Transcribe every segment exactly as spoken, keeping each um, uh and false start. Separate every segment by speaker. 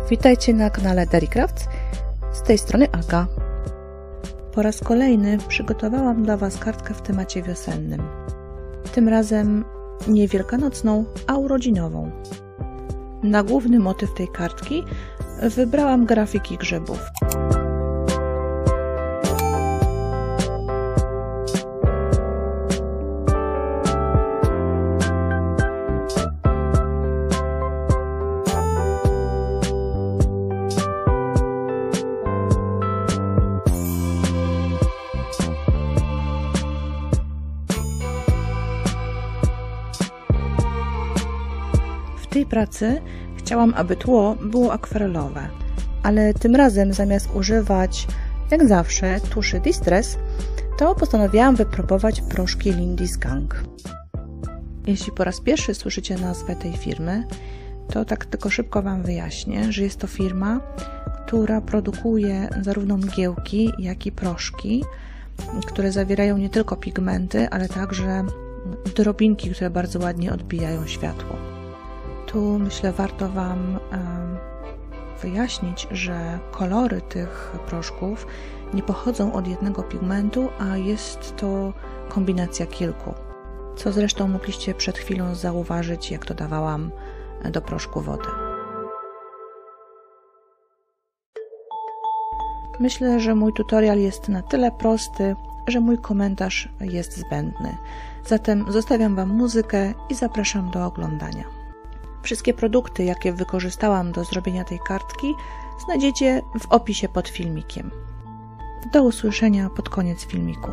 Speaker 1: Witajcie na kanale Dairycraft, z tej strony Aga. Po raz kolejny przygotowałam dla Was kartkę w temacie wiosennym. Tym razem nie wielkanocną, a urodzinową. Na główny motyw tej kartki wybrałam grafiki grzybów. W tej pracy chciałam, aby tło było akwarelowe, ale tym razem zamiast używać, jak zawsze, tuszy Distress, to postanowiłam wypróbować proszki Lindy Skunk. Jeśli po raz pierwszy słyszycie nazwę tej firmy, to tak tylko szybko Wam wyjaśnię, że jest to firma, która produkuje zarówno mgiełki, jak i proszki, które zawierają nie tylko pigmenty, ale także drobinki, które bardzo ładnie odbijają światło. Tu myślę warto Wam wyjaśnić, że kolory tych proszków nie pochodzą od jednego pigmentu, a jest to kombinacja kilku, co zresztą mogliście przed chwilą zauważyć, jak dodawałam do proszku wodę. Myślę, że mój tutorial jest na tyle prosty, że mój komentarz jest zbędny. Zatem zostawiam Wam muzykę i zapraszam do oglądania. Wszystkie produkty, jakie wykorzystałam do zrobienia tej kartki, znajdziecie w opisie pod filmikiem. Do usłyszenia pod koniec filmiku.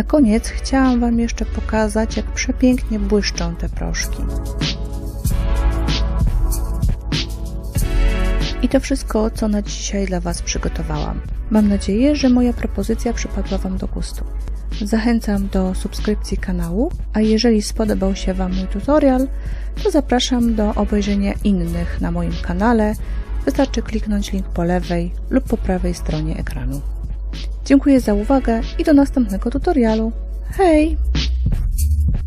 Speaker 1: koniec chciałam Wam jeszcze pokazać, jak przepięknie błyszczą te proszki. I to wszystko, co na dzisiaj dla Was przygotowałam. Mam nadzieję, że moja propozycja przypadła Wam do gustu. Zachęcam do subskrypcji kanału, a jeżeli spodobał się Wam mój tutorial, to zapraszam do obejrzenia innych na moim kanale. Wystarczy kliknąć link po lewej lub po prawej stronie ekranu. Dziękuję za uwagę i do następnego tutorialu. Hej!